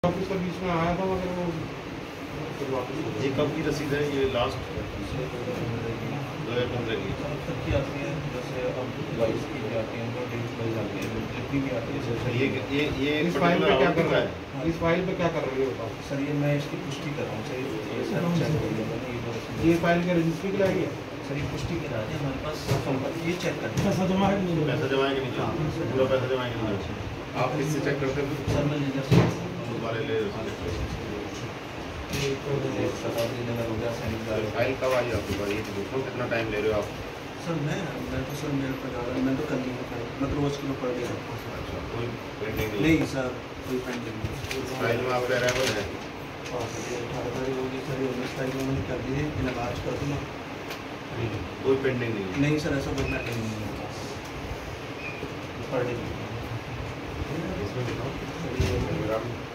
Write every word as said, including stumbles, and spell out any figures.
Officer बीच में आया था मगर वो ये कब की रसीद है? ये लास्ट दो हज़ार पंद्रह की तब की आती है, जैसे अब बाईस की भी आती है, तो डेट वाइज आती है, डिलीवरी भी आती है। ये ये ये इस फाइल पे क्या कर रहा है? इस फाइल पे क्या कर रहे हो बताओ सर? ये मैं इसकी पुष्टि कर रहा हूँ सर, ये सर चेक कर लिया मैंने, ये दो ये फाइल के रजिस्ट्री के लिए आई है सर, ये पुष्टि करा दी हमारे पास संपर्क, ये चेक कर पैसा जमा है कि नहीं? पैसा जमा है कि नहीं? पूरा पैसा जमा है कि नहीं? आप किससे चेक करते हैं? सर मैं लेजर से दोबारा ले फाइल कब आई आपके पास? ये पूछो कितना टाइम ले रहे हो आप? सर मैं मैं तो सर मेरे पर ज़्यादा मैं तो कल नहीं फाइल मैं तो रोज़ किलो पढ़ गया। अच्छा, कोई पेंडिंग नहीं? नहीं सर, कोई पेंडिंग नहीं। फाइल में आपका अराइवल है? अठारह तारीख होगी सर, ये उन्नीस तारीख में मैंने कर दी है, मैं आज कर दूँगा। कोई पेंडिंग नहीं? नहीं सर, ऐसा कोई पेंडिंग नहीं है पढ़ ली। इसमें बताओ।